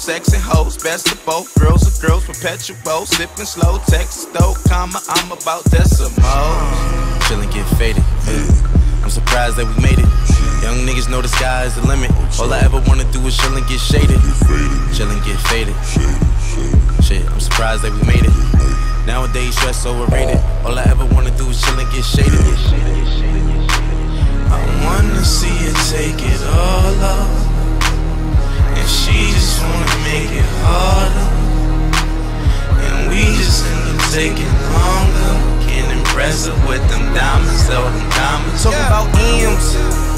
sex and hoes, best of both. Girls are girls, perpetual. Sipping slow, text though, comma, I'm about decimals. Chillin', get faded, I'm surprised that we made it. Young niggas know the sky is the limit. All I ever wanna do is chill and get shaded. Chillin', get faded. Shit, I'm surprised that we made it. Nowadays, stress overrated. All I ever wanna do is chill and get shaded. I wanna see her take it all off, and she just wanna make it harder, and we just end up taking longer. Can't impress her with them diamonds, though them diamonds. Talking about M's.